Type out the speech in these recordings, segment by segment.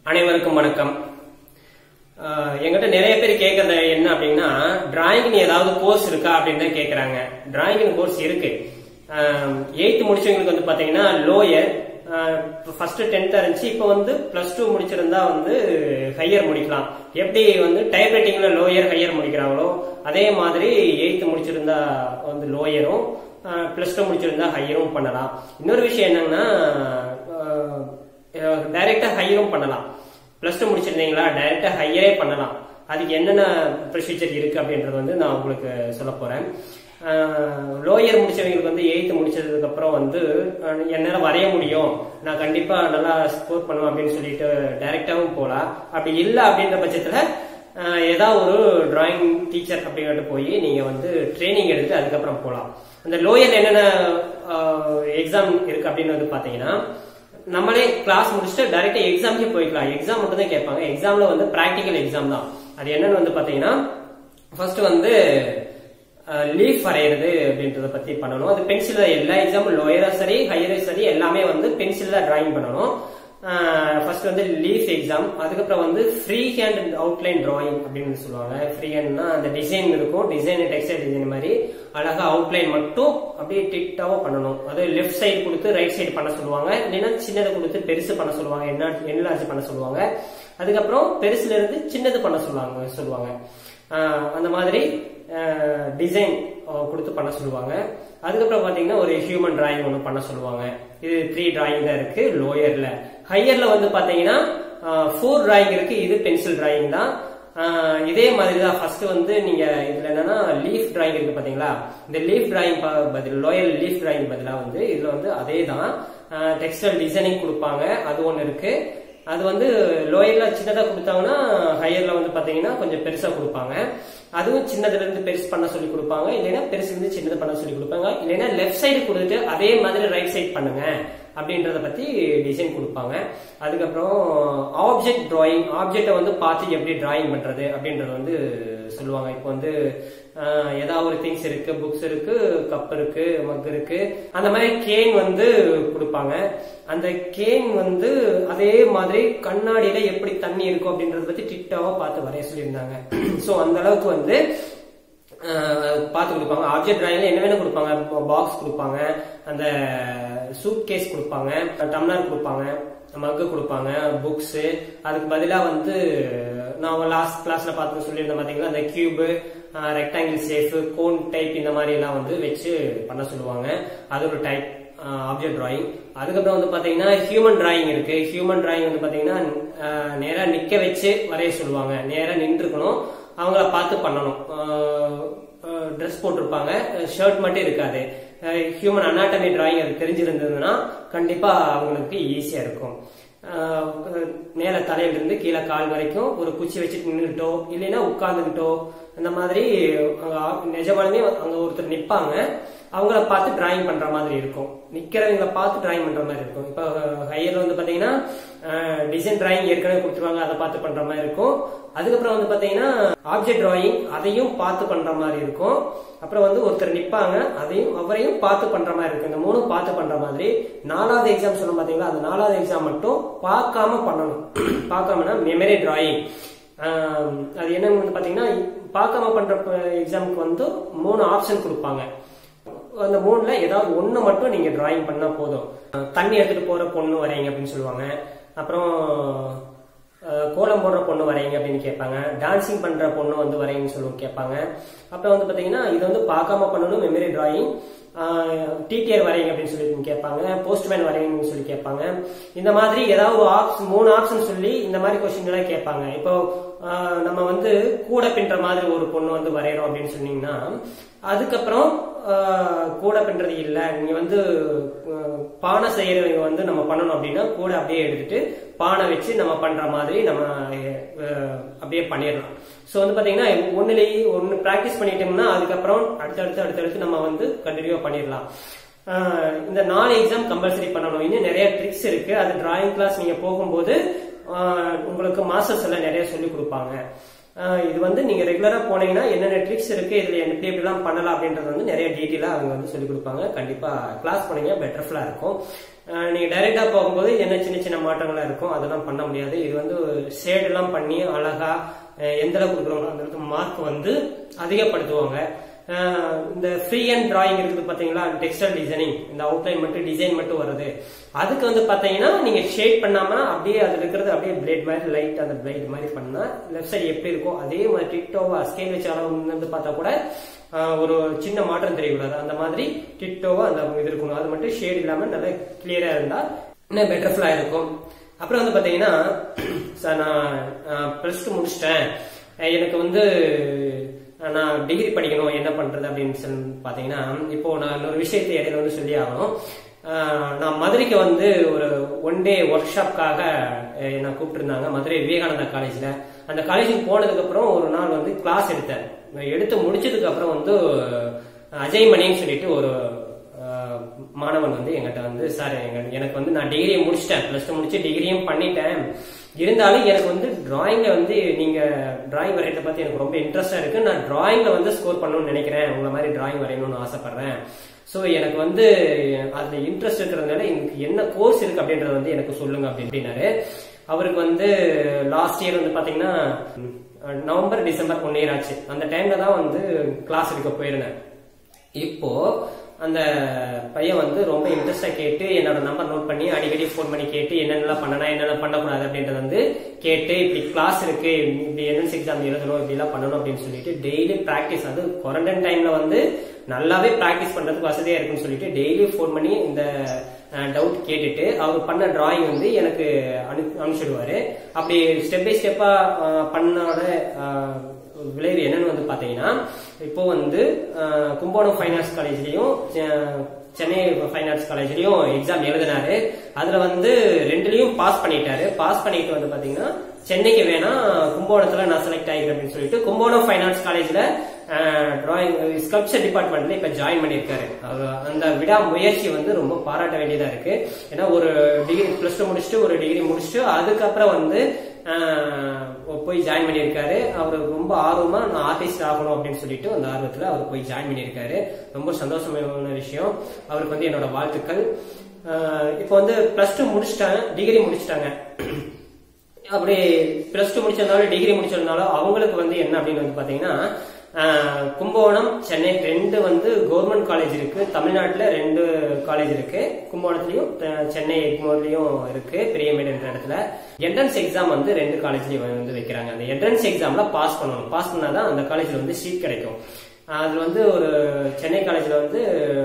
அனைவருக்கும் வணக்கம். எங்கிட்ட நிறைய பேர் கேட்கறது என்ன அப்படின்னா, டிராயிங் ஏதாவது கோர்ஸ் இருக்கா அப்படின்னு கேக்குறாங்க. டிராயிங் கோர்ஸ் இருக்கு. 8th முடிச்சவங்களுக்கு வந்து பாத்தீங்கன்னா லோயர், ஃபர்ஸ்ட் 10th இருந்துச்சு. இப்போ வந்து +2 முடிச்சிருந்தா வந்து ஹையர் முடிக்கலாம். எப்படி வந்து டைப் ரைட்டிங்ல லோயர் ஹையர் முடிக்கிறாங்களோ அதே மாதிரி 8th முடிச்சிருந்தா வந்து லோயரும், +2 முடிச்சிருந்தா ஹையரும் பண்ணலாம். இன்னொரு விஷயம் என்னன்னா, டைரக்டா ஹையரும் பண்ணலாம். +2 முடிச்சிருந்தீங்களா டைரக்டா ஹையரே பண்ணலாம். அதுக்கு என்னென்ன ப்ரொசீஜர் இருக்கு அப்படின்றது வந்து நான் உங்களுக்கு சொல்ல போறேன். லோயர் முடிச்சவங்களுக்கு வந்து 8th முடிச்சதுக்கு அப்புறம் வந்து என்னால வரைய முடியும், நான் கண்டிப்பா நல்லா ஸ்கோர் பண்ணுவேன் அப்படின்னு சொல்லிட்டு டைரக்டாவும் போலாம். அப்படி இல்லை அப்படின்ற பட்சத்துல ஏதாவது ஒரு டிராயிங் டீச்சர் அப்படின்ட்டு போய் நீங்க வந்து ட்ரைனிங் எடுத்து அதுக்கப்புறம் போகலாம். அந்த லோயர்ல என்னென்ன எக்ஸாம் இருக்கு அப்படின்னு வந்து பாத்தீங்கன்னா, நம்மளே கிளாஸ் முடிச்சுட்டு டைரக்டா எக்ஸாம்க்கே போய்க்கலாம். எக்ஸாம் மட்டும் தான் கேட்பாங்க. எக்ஸாம்ல வந்து பிராக்டிக்கல் எக்ஸாம் தான். அது என்னன்னு வந்து பாத்தீங்கன்னா, ஃபர்ஸ்ட் வந்து லீஃப் வரைகிறது அப்படின்றத பத்தி பண்ணணும். அது பென்சில், எல்லா எக்ஸாமும் லோயரா சரி ஹையரா சரி எல்லாமே வந்து பென்சில் தான் டிராயிங் பண்ணணும். ஃபர்ஸ்ட் வந்து லீஃப் எக்ஸாம். அதுக்கப்புறம் வந்து free hand and outline drawing அப்படின்னு சொல்லுவாங்க. ஃப்ரீ ஹேண்ட்னா அந்த டிசைன் இருக்கும், டிசைன் டெக்ஸ்டைல் டிசைன் மாதிரி அழகா அவுட்லைன் மட்டும் அப்படியே டிட்டாவா பண்ணணும். அது லெஃப்ட் சைடு கொடுத்து ரைட் சைடு பண்ண சொல்லுவாங்க, இல்லைன்னா சின்னதை கொடுத்து பெருசு பண்ண சொல்லுவாங்க, என்லார்ஜ் பண்ண சொல்லுவாங்க. அதுக்கப்புறம் பெருசுல இருந்து சின்னது பண்ண சொல்லுவாங்க. அந்த மாதிரி டிசைன் கொடுத்து பண்ண சொல்லுவாங்க. அதுக்கப்புறம் பாத்தீங்கன்னா ஒரு ஹியூமன் டிராயிங் ஒன்று பண்ண சொல்லுவாங்க. இது 3 டிராயிங் தான் இருக்கு லோயர்ல. ஹையர்ல வந்து பாத்தீங்கன்னா 4 டிராயிங் இருக்கு. இது பென்சில் டிராயிங் தான். இதே மாதிரி தான் ஃபர்ஸ்ட் வந்து நீங்க இதுல என்னன்னா லீஃப் டிராயிங் இருக்கு பாத்தீங்களா, இந்த லீஃப் டிராயிங் பதில் லோயர் லீஃப் டிராயிங் பதிலா வந்து இதுல வந்து அதே தான் டெக்ஸ்டைல் டிசைனிங் கொடுப்பாங்க. அது ஒண்ணு இருக்கு. அது வந்து லோயர்ல சின்னதா கொடுத்தாங்கன்னா ஹையர்ல வந்து பாத்தீங்கன்னா கொஞ்சம் பெருசா கொடுப்பாங்க. அதுவும் சின்னதுல இருந்து பெருசு பண்ண சொல்லி கொடுப்பாங்க, இல்லைன்னா பெருசுல இருந்து சின்னது பண்ண சொல்லி கொடுப்பாங்க, இல்லைன்னா லெஃப்ட் சைடு கொடுத்துட்டு அதே மாதிரி ரைட் சைடு பண்ணுங்க அப்படின்றத பத்தி டிசைன் கொடுப்பாங்க. அதுக்கப்புறம் ஆப்ஜெக்ட் டிராயிங், ஆப்ஜெக்டை வந்து பார்த்து எப்படி டிராயிங் பண்றது அப்படின்றத வந்து சொல்லுவாங்க. இப்போ வந்து ஏதாவது ஒரு திங்ஸ் இருக்கு, புக்ஸ் இருக்கு, கப் இருக்கு, மக் இருக்கு, அந்த மாதிரி கேன் வந்து கொடுப்பாங்க. அந்த கேன் வந்து அதே மாதிரி கண்ணாடியில எப்படி தண்ணி இருக்கும் அப்படின்றத பத்தி டிட்டாவா பார்த்து வரைய சொல்லியிருந்தாங்க. சோ அந்த அளவுக்கு வந்து பார்த்து கொடுப்பாங்க. ஆப்ஜெக்ட் டிராயிங்ல என்ன வேணும் கொடுப்பாங்க, பாக்ஸ் கொடுப்பாங்க, அந்த சூட் கேஸ் கொடுப்பாங்க, டம்ளர் கொடுப்பாங்க, மக்கு கொடுப்பாங்க, புக்ஸ். அதுக்கு பதிலா வந்து நான் லாஸ்ட் கிளாஸ்ல பார்த்து சொல்லியிருந்தேன் பாத்தீங்களா, அந்த cube, rectangle shape, cone type இந்த மாதிரி எல்லாம் வந்து வச்சு பண்ண சொல்லுவாங்க. அது ஒரு டைப் ஆப்ஜெக்ட் டிராயிங். அதுக்கப்புறம் வந்து பாத்தீங்கன்னா ஹியூமன் டிராயிங் இருக்கு. ஹியூமன் டிராயிங் வந்து பாத்தீங்கன்னா நேரா நிக்க வச்சு வரைய சொல்லுவாங்க. நேரா நின்று இருக்கணும், அவங்கள பார்த்து பண்ணணும். ட்ரெஸ் போட்டிருப்பாங்க, ஷர்ட் மட்டும் இருக்காது. ஹியூமன் அனாட்டமி டிராயிங் அது தெரிஞ்சிருந்ததுன்னா கண்டிப்பா அவங்களுக்கு ஈஸியா இருக்கும். மேல தலையில இருந்து கீழே கால் வரைக்கும் ஒரு குச்சி வச்சுட்டு நின்றுட்டோ இல்லைன்னா உட்கார்ந்துகிட்டோ இந்த மாதிரி நிஜமாலுமே அங்க ஒருத்தர் நிப்பாங்க, அவங்கள பார்த்து டிராயிங் பண்ற மாதிரி இருக்கும். நிக்கிறவங்களை பார்த்து டிராயிங் பண்ற மாதிரி இருக்கும். இப்ப ஹையர்ல வந்து பாத்தீங்கன்னா டிசைன் டிராயிங் ஏற்கனவே கொடுத்துருவாங்க, அதை பார்த்து பண்ற மாதிரி இருக்கும். அதுக்கப்புறம் வந்து பாத்தீங்கன்னா ஆப்ஜெக்ட் டிராயிங் அதையும் பார்த்து பண்ற மாதிரி இருக்கும். அப்புறம் வந்து ஒருத்தர் நிப்பாங்க, அவரையும் பார்த்து பண்ற மாதிரி இருக்கும். இந்த 3 பார்த்து பண்ற மாதிரி. 4வது எக்ஸாம் சொன்ன பாத்தீங்களா, அந்த 4வது எக்ஸாம் மட்டும் பார்க்காம பண்ணணும். பார்க்காமனா மெமரி டிராயிங். அது என்னன்னு வந்து பாத்தீங்கன்னா, பார்க்காம பண்ற எக்ஸாமுக்கு வந்து 3 ஆப்ஷன் கொடுப்பாங்க. அந்த 3ல ஏதாவது ஒண்ணு மட்டும் நீங்க டிராயிங் பண்ணா போதும். தண்ணி எடுத்துட்டு போற பொண்ணு வரையுங்க அப்படின்னு சொல்லுவாங்க. அப்புறம் கோலம் போடுற பொண்ணு வரையுங்க அப்படின்னு கேட்பாங்க. டான்சிங் பண்ற பொண்ணு வந்து வரையுங்கன்னு சொல்லி கேட்பாங்க. அப்புறம் வந்து பாத்தீங்கன்னா இது வந்து பார்க்காம பண்ணணும் மெமரி டிராயிங். டிடிஆர் வரையுங்க அப்படின்னு சொல்லி கேட்பாங்க. போஸ்ட்மேன் வரையுங்கன்னு சொல்லி கேட்பாங்க. இந்த மாதிரி ஏதாவது 3 ஆப்ஷன் சொல்லி இந்த மாதிரி கொஸ்டின் எல்லாம் கேட்பாங்க. இப்போ நம்ம வந்து கூட பின்ற மாதிரி ஒரு பொண்ணு வந்து வரையறோம் அப்படின்னு சொன்னீங்கன்னா, அதுக்கப்புறம் கூட பின்றது இல்ல, நீங்க வந்து பானை செய்யறவங்க வந்து நம்ம பண்ணணும் அப்படின்னா கூட அப்படியே எடுத்துட்டு பானை வச்சு நம்ம பண்ற மாதிரி நம்ம அப்படியே பண்ணிடலாம். சோ வந்து பாத்தீங்கன்னா ஒன்னு பிராக்டிஸ் பண்ணிட்டோம்னா அதுக்கப்புறம் அடுத்தடுத்து நம்ம வந்து கண்டினியூவா பண்ணிடலாம். இந்த 4 எக்ஸாம் கம்பல்சரி பண்ணணும். இன்னும் நிறைய ட்ரிக்ஸ் இருக்கு. அது டிராயிங் கிளாஸ் நீங்க போகும்போது உங்களுக்கு மாஸ்டர்ஸ் எல்லாம் நிறைய சொல்லி கொடுப்பாங்க. இது வந்து நீங்க ரெகுலரா போனீங்கன்னா என்னென்ன ட்ரிக்ஸ் இருக்கு, இதுல எப்படி எப்படிலாம் பண்ணலாம் அப்படின்றது வந்து நிறைய டீட்டெயிலா அவங்க வந்து சொல்லி கொடுப்பாங்க. கண்டிப்பா கிளாஸ் போனீங்க பெட்டர்ஃபுல்லா இருக்கும். நீங்க டைரக்டா போகும்போது என்ன சின்ன சின்ன மாற்றங்களா இருக்கும், அதெல்லாம் பண்ண முடியாது. இது வந்து ஷேட் எல்லாம் பண்ணி அழகா எந்த அளவுக்கு கொடுக்குறோம் அந்த அளவுக்கு மார்க் வந்து அதிகப்படுத்துவாங்க. இந்த ஃப்ரீ ஹேண்ட் டிராயிங் இருக்குது பாத்தீங்களா, டெக்ஸ்டைல் டிசைனிங், இந்த அவுட்லைன் மட்டும் டிசைன் மட்டும் வருது, அதுக்கு வந்து பாத்தீங்கன்னா நீங்க ஷேட் பண்ணாம அப்படியே அதுல இருக்கிறது அப்படியே பிளேட் மாதிரி லைட் அந்த பிளேட் மாதிரி பண்ணா லெஃப்ட் சைடு எப்படி இருக்கும் அதே மாதிரி டிட்டோவா ஸ்கேல் வச்சு அளவு வந்து பார்த்தா கூட ஒரு சின்ன மாற்றம் தெரியக்கூடாது. அந்த மாதிரி டிட்டோவா அந்த இது இருக்கணும். அது மட்டும் ஷேட் இல்லாம நல்லா கிளியரா இருந்தா இன்னும் பெட்டர்ஃபுல்லா இருக்கும். அப்புறம் வந்து பாத்தீங்கன்னா நான் பிளஸ் 2 முடிச்சிட்டேன், எனக்கு வந்து நான் டிகிரி படிக்கணும், என்ன பண்றது அப்படின்னு சொல்லி பாத்தீங்கன்னா, இப்போ நான் இன்னொரு விஷயத்தை இடையில வந்து சொல்லி ஆகணும். நான் மதுரைக்கு வந்து ஒரு 1 டே ஒர்க் ஷாப்காக என்ன கூப்பிட்டு இருந்தாங்க மதுரை விவேகானந்தா காலேஜ்ல. அந்த காலேஜுக்கு போனதுக்கு அப்புறம் ஒரு நாள் வந்து கிளாஸ் எடுத்தேன். எடுத்து முடிச்சதுக்கு அப்புறம் வந்து அஜய் மணின்னு சொல்லிட்டு ஒரு மாணவன் வந்து எங்கிட்ட வந்து, சார் எனக்கு வந்து நான் டிகிரியை முடிச்சிட்டேன், பிளஸ் 2 முடிச்சு டிகிரியும் பண்ணிட்டேன், இருந்தாலும் எனக்கு வந்து டிராயிங்ல வந்து நீங்க டிராயிங் வரையறத பத்தி எனக்கு ரொம்ப இன்ட்ரெஸ்டா இருக்கு, நான் டிராயிங்ல வந்து ஸ்கோர் பண்ணணும்னு நினைக்கிறேன், உங்களை மாதிரி டிராயிங் வரையணும்னு ஆசைப்படுறேன், சோ எனக்கு வந்து அதுல இன்ட்ரெஸ்ட் இருக்கிறதுனால எனக்கு என்ன கோர்ஸ் இருக்கு அப்படின்றத வந்து எனக்கு சொல்லுங்க அப்படின்னாரு. அவருக்கு வந்து லாஸ்ட் இயர் வந்து பாத்தீங்கன்னா நவம்பர் டிசம்பர் 1 இயர் ஆச்சு. அந்த டைம்ல தான் வந்து கிளாஸ் எடுக்க போயிருந்தேன். இப்போ அந்த பையன் வந்து ரொம்ப இன்ட்ரெஸ்டா கேட்டு என்னோட நம்பர் நோட் பண்ணி அடிக்கடி போன் பண்ணி கேட்டு என்னென்ன பண்ணனா என்னென்ன பண்ணக்கூடாது அப்படின்றத வந்து கேட்டு, இப்படி கிளாஸ் இருக்கு, இப்படி என்என்சி எக்ஸாம் எழுதணும், இப்படி எல்லாம் பண்ணணும் அப்படின்னு சொல்லிட்டு டெய்லி பிராக்டிஸ், அது குவாரண்டைன் டைம்ல வந்து நல்லாவே பிராக்டிஸ் பண்றதுக்கு வசதியா இருக்குன்னு சொல்லிட்டு டெய்லி போன் பண்ணி இந்த டவுட் கேட்டுட்டு அவர் பண்ண டிராயிங் வந்து எனக்கு அனுப்பிச்சிடுவாரு. அப்படி ஸ்டெப் பை ஸ்டெப்பா பண்ணோட விளைவு என்னன்னு வந்து பாத்தீங்கன்னா, இப்போ வந்து கும்பகோணம் ஃபைன் ஆர்ட்ஸ் காலேஜ்லயும் சென்னை ஃபைன் ஆர்ட்ஸ் காலேஜ்லயும் எக்ஸாம் எழுதினாரு. அதுல வந்து 2லயும் பாஸ் பண்ணிட்டாரு. பாஸ் பண்ணிட்டு வந்து பாத்தீங்கன்னா சென்னைக்கு வேணா கும்பகோணத்துல நான் செலக்ட் ஆகிக்கிறேன் அப்படின்னு சொல்லிட்டு கும்பகோணம் ஃபைன் ஆர்ட்ஸ் காலேஜ்ல டிராயிங் ஸ்கல்ப்சர் டிபார்ட்மெண்ட்ல இப்ப ஜாயின் பண்ணிருக்காரு. அந்த விடா முயற்சி வந்து ரொம்ப பாராட்ட வேண்டியதா இருக்கு. ஏன்னா ஒரு டிகிரி பிளஸ் 2 முடிச்சுட்டு ஒரு டிகிரி முடிச்சுட்டு அதுக்கப்புறம் வந்து போய் ஜாயின் பண்ணியிருக்காரு. அவர் ரொம்ப ஆர்வமா நான் ஆர்டிஸ்ட் ஆகணும் அப்படின்னு சொல்லிட்டு அந்த ஆர்வத்துல அவர் போய் ஜாயின் பண்ணியிருக்காரு. ரொம்ப சந்தோஷமான விஷயம். அவருக்கு வந்து என்னோட வாழ்த்துக்கள். இப்போ வந்து பிளஸ் 2 முடிச்சுட்டாங்க, டிகிரி முடிச்சுட்டாங்க. அப்படி பிளஸ் 2 முடிச்சிருந்தாலும் டிகிரி முடிச்சிருந்தாலும் அவங்களுக்கு வந்து என்ன அப்படின்னு வந்து பாத்தீங்கன்னா, கும்பகோணம் சென்னை 2 வந்து கவர்மெண்ட் காலேஜ் இருக்கு. தமிழ்நாட்டுல 2 காலேஜ் இருக்கு, கும்பகோணத்திலயும் சென்னை எக்மோர்லயும் இருக்கு, பெரியமேடு என்ற இடத்துல. என்ட்ரன்ஸ் எக்ஸாம் வந்து 2 காலேஜ்லயும் வந்து வைக்கிறாங்க. அந்த என்ட்ரன்ஸ் எக்ஸாம்ல பாஸ் பண்ணணும். பாஸ் பண்ணாதான் அந்த காலேஜ்ல வந்து சீட் கிடைக்கும். அதுல வந்து ஒரு சென்னை காலேஜ்ல வந்து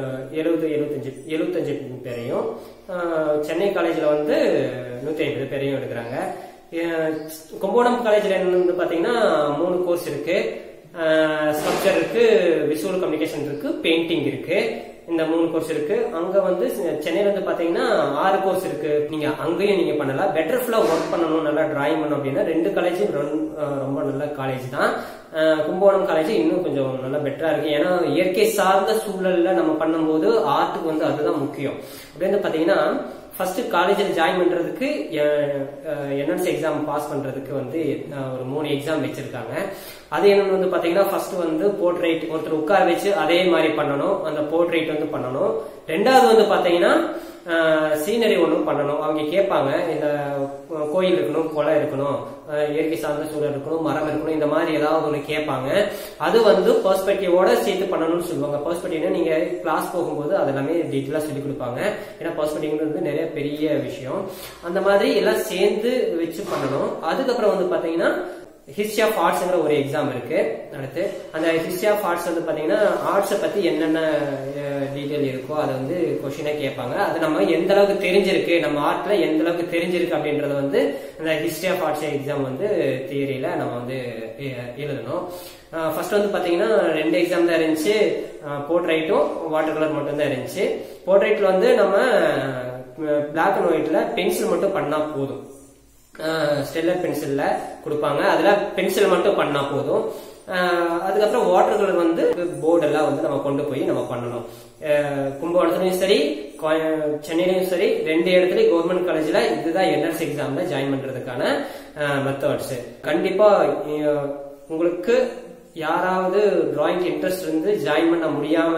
75 பேரையும், சென்னை காலேஜ்ல வந்து 150 பேரையும் எடுக்கிறாங்க. கும்பகோணம் காலேஜ்ல என்ன பாத்தீங்கன்னா 3 கோர்ஸ் இருக்கு. ஸ்ட்ரக்சர் இருக்கு, விசுவல் கம்யூனிகேஷன் இருக்கு, பெயிண்டிங் இருக்கு. இந்த 3 கோர்ஸ் இருக்கு. அங்க வந்து சென்னையில வந்து பாத்தீங்கன்னா 6 கோர்ஸ் இருக்கு. நீங்க அங்கேயும் நீங்க பண்ணலாம். பெட்டர்ஃபுல்லா ஒர்க் பண்ணணும், நல்லா டிராயிங் பண்ணணும் அப்படின்னா 2 காலேஜும் ரொம்ப நல்ல காலேஜ் தான். கும்பகோணம் காலேஜ் இன்னும் கொஞ்சம் நல்லா பெட்டரா இருக்கு. ஏன்னா இயற்கை சார்ந்த சூழல்ல நம்ம பண்ணும்போது ஆர்ட்டுக்கு வந்து அதுதான் முக்கியம். அப்படின்னு பாத்தீங்கன்னா ஃபர்ஸ்ட் காலேஜில் ஜாயின் பண்றதுக்கு என்என்சி எக்ஸாம் பாஸ் பண்றதுக்கு வந்து ஒரு 3 எக்ஸாம் வச்சிருக்காங்க. அது என்னன்னு வந்து பாத்தீங்கன்னா, ஃபர்ஸ்ட் வந்து போர்ட்ரைட் ஒருத்தர் உட்கார வச்சு அதே மாதிரி பண்ணணும், அந்த போர்ட்ரைட் வந்து பண்ணணும். 2வது வந்து பாத்தீங்கன்னா சீனரி ஒன்றும் பண்ணணும். அவங்க கேட்பாங்க, இந்த கோயில் இருக்கணும், குளம் இருக்கணும், இயற்கை சார்ந்த சூழல் இருக்கணும், மரம் இருக்கணும், இந்த மாதிரி ஏதாவது ஒன்று கேட்பாங்க. அது வந்து பெர்ஸ்பெக்டிவோட சேர்த்து பண்ணணும்னு சொல்லுவாங்க. பெர்ஸ்பெக்டிவ்னா நீங்க கிளாஸ் போகும்போது அது எல்லாமே டீட்டெயிலா சொல்லி கொடுப்பாங்க. ஏன்னா பெர்ஸ்பெக்டிவ்ன்றது நிறைய பெரிய விஷயம். அந்த மாதிரி எல்லாம் சேர்ந்து வச்சு பண்ணணும். அதுக்கப்புறம் வந்து பாத்தீங்கன்னா ஹிஸ்டரி ஆஃப் ஆர்ட்ஸ்ங்கிற ஒரு எக்ஸாம் இருக்கு. அடுத்து அந்த ஹிஸ்டரி ஆஃப் ஆர்ட்ஸ் வந்து பாத்தீங்கன்னா ஆர்ட்ஸை பத்தி என்னென்ன டீட்டெயில் இருக்கோ அதை வந்து கொஸ்டினா கேட்பாங்க. அது நம்ம எந்த அளவுக்கு தெரிஞ்சிருக்கு, நம்ம ஆர்ட்ல எந்த அளவுக்கு தெரிஞ்சிருக்கு அப்படின்றத வந்து அந்த ஹிஸ்டரி ஆஃப் ஆர்ட்ஸ் எக்ஸாம் வந்து தியரியில நம்ம வந்து எழுதணும். ஃபர்ஸ்ட் வந்து பாத்தீங்கன்னா 2 எக்ஸாம் தான் இருந்துச்சு. போர்ட்ரைட்டும் வாட்டர் கலர் மட்டும் தான் இருந்துச்சு. போர்ட்ரைட்ல வந்து நம்ம பிளாக் அண்ட் ஒயிட்ல பென்சில் மட்டும் பண்ணா போதும். ஸ்டெல்லர் பென்சில்ல கொடுப்பாங்க, அதுல பென்சில் மட்டும் பண்ணா போதும். அதுக்கப்புறம் வாட்டர் கலர் வந்து போர்டெல்லாம் வந்து நம்ம கொண்டு போய் நம்ம பண்ணணும். கும்பகோணத்துலயும் சரி சென்னையிலயும் சரி 2 இடத்துலயும் கவர்மெண்ட் காலேஜ்ல இதுதான் என்என்சி எக்ஸாம்ல ஜாயின் பண்றதுக்கான மெத்தட்ஸ். கண்டிப்பா உங்களுக்கு யாராவது டிராயிங் இன்ட்ரெஸ்ட் இருந்து ஜாயின் பண்ண முடியாம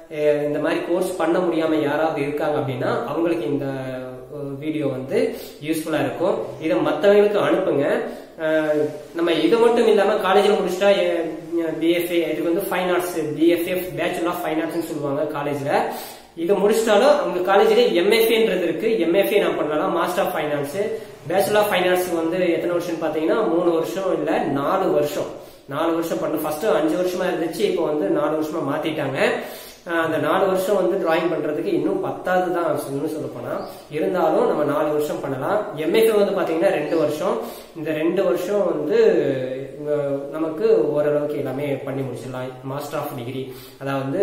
இந்த மாதிரி கோர்ஸ் பண்ண முடியாம யாராவது இருக்காங்க அப்படின்னா அவங்களுக்கு இந்த வீடியோ வந்து யூஸ்ஃபுல்லா இருக்கும். இதை மற்றவங்களுக்கு அனுப்புங்க. நம்ம இது மட்டும் இல்லாம காலேஜ்ல முடிச்சுட்டா பிஎஃப்ஏ, இதுக்கு வந்து fine arts, BFF bachelor of fine arts சொல்லுவாங்க காலேஜ்ல. இது முடிச்சிட்டாலும் அவங்க காலேஜ்ல எம்எஃப்ஏன்றது இருக்கு. எம்எஃப்ஏ நான் பண்ணலாம். Master of finance, bachelor of finance வந்து எத்தனை வருஷம் பாத்தீங்கன்னா 3 வருஷம் இல்ல 4 வருஷம். 4 வருஷம் பண்ண. ஃபர்ஸ்ட் 5 வருஷமா இருந்துச்சு, இப்போ வந்து 4 வருஷமா மாத்திட்டாங்க. அந்த 4 வருஷம் வந்து டிராயிங் பண்றதுக்கு இன்னும் 10வது தான் சொல்ல போனா. இருந்தாலும் நம்ம 4 வருஷம் பண்ணலாம். எம்எஃப்ஏ வந்து பாத்தீங்கன்னா 2 வருஷம். இந்த 2 வருஷம் வந்து நமக்கு ஓரளவுக்கு எல்லாமே பண்ணி முடிச்சிடலாம். மாஸ்டர் ஆஃப் டிகிரி, அதாவது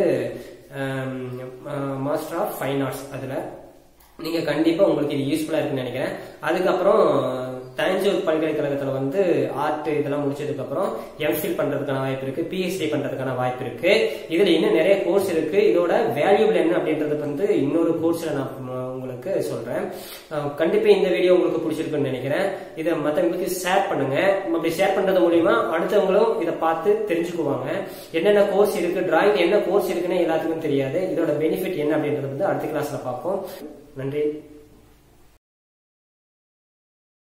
மாஸ்டர் ஆஃப் ஃபைன் ஆர்ட்ஸ், அதுல நீங்க கண்டிப்பா உங்களுக்கு இது யூஸ்ஃபுல்லா இருக்குன்னு நினைக்கிறேன். அதுக்கப்புறம் தஞ்சூர் பல்கலைக்கழகத்துல வந்து ஆர்ட் இதெல்லாம் முடிச்சதுக்கு அப்புறம் எம்ஃபில் பண்றதுக்கான வாய்ப்பு இருக்கு, பிஹெச்டி பண்றதுக்கான வாய்ப்பு இருக்கு. இதுல இன்னும் நிறைய கோர்ஸ் இருக்கு. இதோட வேல்யூபிள் என்ன அப்படின்றது வந்து இன்னொரு கோர்ஸ்ல நான் உங்களுக்கு சொல்றேன். கண்டிப்பா இந்த வீடியோ உங்களுக்கு பிடிச்சிருக்குன்னு நினைக்கிறேன். இதை மற்றவங்களுக்கு ஷேர் பண்ணுங்க. அப்படி ஷேர் பண்றது மூலியமா அடுத்தவங்களும் இதை பார்த்து தெரிஞ்சுக்குவாங்க. என்னென்ன கோர்ஸ் இருக்கு, டிராயிங் என்ன கோர்ஸ் இருக்குன்னு எல்லாத்துக்கும் தெரியாது. இதோட பெனிஃபிட் என்ன அப்படின்றது வந்து அடுத்த கிளாஸ்ல பார்ப்போம். நன்றி.